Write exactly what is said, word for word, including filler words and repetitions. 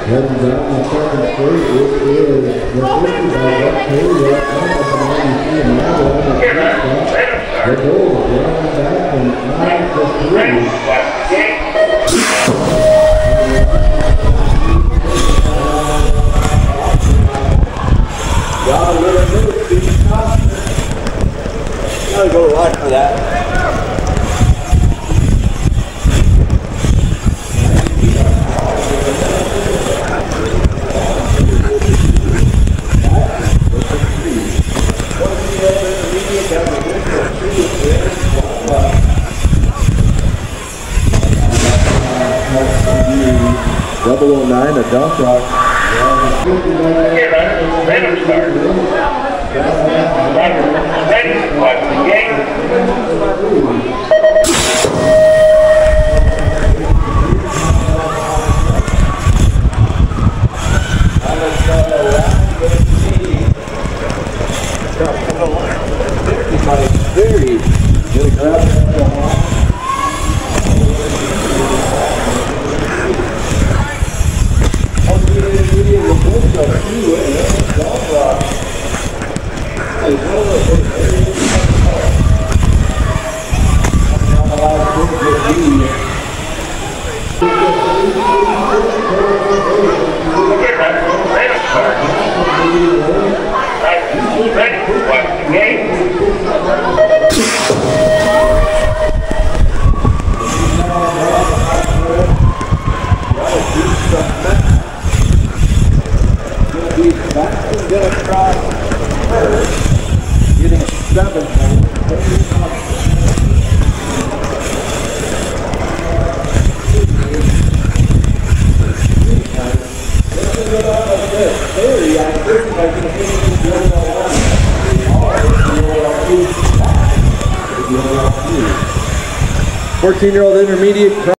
Heading down the second straight, it is the fifty by Buck Taylor. The goal is down back from nine to three. Got a little bit of I'll go right for that. double oh nine, a dump rock. Ready to start. Ready to watch the game. Very good grab. Ready to watch the game. Gonna try first, getting seven. fourteen-year-old intermediate.